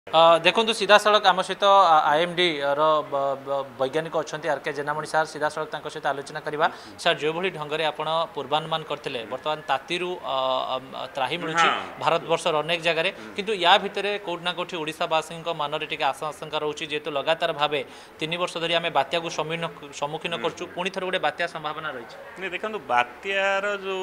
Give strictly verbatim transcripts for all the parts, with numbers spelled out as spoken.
देखो सीधा सड़क आम सहित आईएमडी रैज्ञानिक अच्छा आर के जेनामणि सार सीधा सड़क सहित आलोचना करवा सार जो भाई ढंग से आप पूर्वानुमान करते बर्तमान तातीरु त्राही मिलूँ भारत बर्षर अनेक जगह किंतु या भितर कौट ना कौटी ओडावासी मनरे टी आशा आशंका रोचे जेहेतु लगातार भाव तीन वर्ष धरी आम बात्या को सम्मुखीन करूँ पुणी थर गोटे बात्या संभावना रही देखो बात्यार जो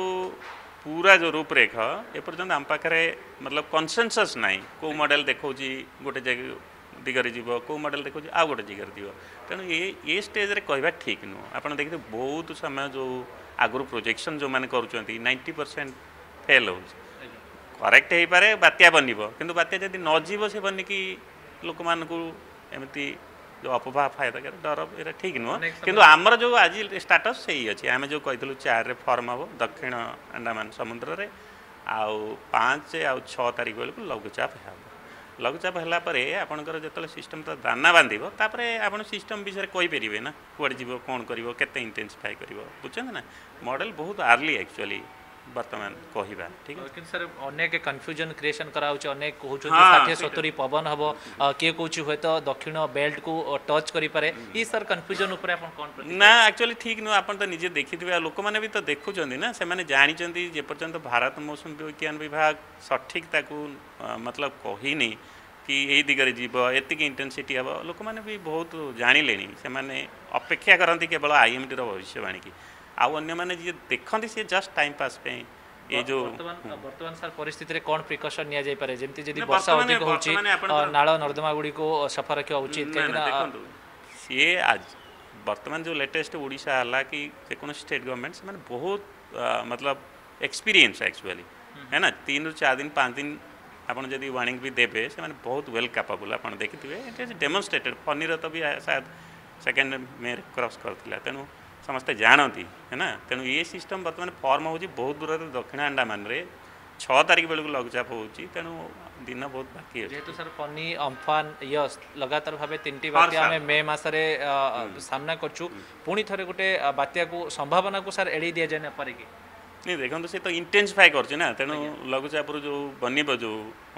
पूरा जो रूपरेख एपर्तंत आम पाखे मतलब कनसेनसस नाई कौ मॉडल देखा गोटे जगह दिगरे जीव कौ मॉडल देखा आ गोटे जगह जीव तेणु ये ये स्टेज रे कहवा ठीक नुह आप देखते बहुत समय जो आगु प्रोजेक्शन जो मैंने करुँच नाइंटी परसेंट फेल हो करेक्ट हो पारे बात्या बनब किंतु बात्या जब नजीव से बनिकी लोक मान एमती जो अफवाह फायदा डर ये ठीक नुह किंतु आमर जो आज स्टाटस से ही अच्छे आम जो कही चार फर्म हम दक्षिण अंडमान समुद्र रे आउ पाँच आउ छः तारीख बेलू लघुचाप है लघुचाप है आपंकर जो सिस्टम तो दाना बांध आप सिस्टम विषय कहींपर ना कौड़े जीव कौन कर इंटेंसिफाई कर बुझे ना मॉडल बहुत आर्ली एक्चुअली बर्तमान कहवा ठीक है सर अनेक कन्फ्यूजन क्रिएशन कराउछ अनेक कहउछ षाठी सत्तरी पवन हबो किए कहउछ होय तो दक्षिण बेल्ट को टच करि पारे ई सर कन्फ्यूजन ऊपर आपन कोन ना एक्चुअली ठीक न आपन तो निजे देखिथिबे लोक माने भी तो देखुचंदी ना से माने जानि चंदी जे पर्यंत भारत मौसम विज्ञान विभाग सठिक ताकू मतलब कहिनी कि यही दिगरे जीव एतिक इंटेंसिटी हम लोक माने भी बहुत जानिलेनी से माने अपेक्षा करंती केवल आईएमडी रो भविष्यवाणी की आउ अन्य मैंने जी देखते सी जस्ट टाइम पास पे ये जो वर्तमान सर परिस्थिति रे कौन प्रिकॉशन निया जाय पारे जेमती जदी वर्षा अधिक होची नाଳ नर्दमा गुडी को सफा रखिया उचित देखंतु सी आज वर्तमान जो लेटेस्ट ओडिशा हला कि जेकोन स्टेट गवर्नमेंट से माने बहुत मतलब एक्सपीरियंस एक्चुअली है ना तीन रु चार दिन पाँच दिन आपन जदी वार्निंग भी देबे से माने बहुत वेल कैपेबल आपन देखिथिबे इट इज डेमोन्स्ट्रेटेड फनी तो भी शायद सेकंड में क्रॉस करथिला तेनु समस्ते जानती है ना तेणु ये सिस्टम बर्तमान फॉर्म हो बहुत दूर दक्षिण अंडमान रे छः तारीख बेलू लघुचाप हो तेणु दिन बहुत बाकी है जेहेतु सर फनी अम्फान यस लगातार भाव तीन बात्या आम मे मसरे सामना करछु पुणी थे गोटे बात्या को संभावना को सर एड़ी दि जाए न पारे कि नहीं देखो सी तो इंटेंसिफाई कर तेणु लघुचाप जो बनब जो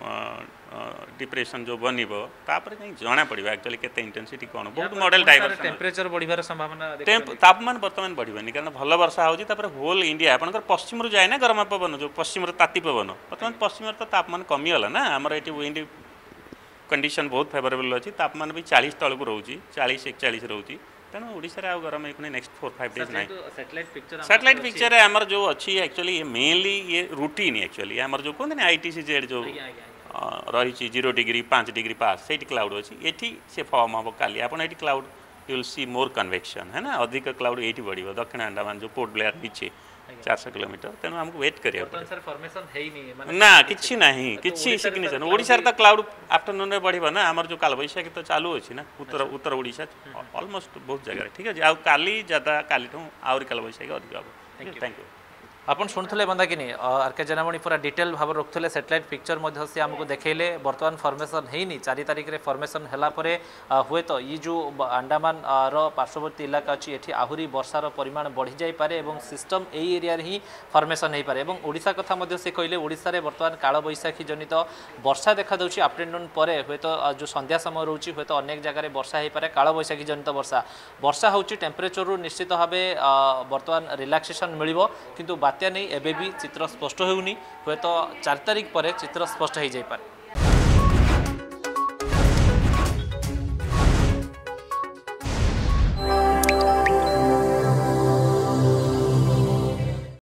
डिप्रेशन जो बनब तापर जना पड़ा एक्चुअली केते इंटेंसिटी कौन बहुत मॉडल टाइप टेम्परेचर बढ़िबार संभावना तापमान बर्तमान बढ़ानी कारण भल वर्षा होपर होल इंडिया आपंकर पश्चिम जाए ना गरम पवन जो पश्चिम ताती पवन बर्तमान पश्चिम तो तापमान कमीगला ना आमर ये विंड कंडीशन बहुत फेवरेबल अच्छी तापमान भी चालीस तलक रोचे चालीस एकचाश रोचे तेणु ओडिशा रे गरम एक नेक्स्ट फोर फाइव डेज ना सैटेलाइट पिक्चर आमर जो अच्छी एक्चुअली मेनली ये रूटीन एक्चुअली आमर जो कहते आई टी सी जेड जो रही जीरो डिग्री पाँच डिग्री पास से क्लाउड अच्छी ये से फॉर्म हम काली आप cloud you will see more convection है ना अधिक क्लाउड ये बढ़ दक्षिण अंडमान जो पोर्ट ब्लेयर नीचे चार सौ किलोमीटर तेणु आमको वेट करिया ना कि ना कि सिग्नेचर ओडिशा तो क्लाउड आफ्टरनून में बढ़ ना आमर जो काल बैशाखी तो चालू अच्छी ना उत्तर उत्तर ओडिशा ऑलमोस्ट बहुत जगह ठीक है काली ज़्यादा काली आउरी काल बैशाखी अधिक हम थैंक यू आपन शुणुले बंदा कि आर के जेनामणि पूरा डिटेल भाव रखुले सैटेलाइट पिक्चर से आमको देखले बर्तमान फॉर्मेशन है चार तारिख रे फॉर्मेशन है हुए तो ये जो अंडमान रो पार्श्ववर्ती इलाका अच्छी ये आहरी वर्षार परिमाण बढ़ी जाई पारे एवं सिस्टम यही एरिया ही फॉर्मेशन हो पारे ओडिशा कथा से कहले ओडिशा रे बर्तमान काल बैशाखी जनित वर्षा देखा दूसरी आफ्टरनून पर हुए तो जो संध्या समय रोचे हुए तो अनेक जगह वर्षा हो पारे काल बैशाखी जनित वर्षा वर्षा होची टेम्परेचर निश्चित भाव बर्तमान रिलैक्सेशन मिलिबो किंतु बात्या नहीं एबे भी चित्र स्पष्ट होउनी हुए तो चार तारिख पर चित्र स्पष्ट हो जाए पारे।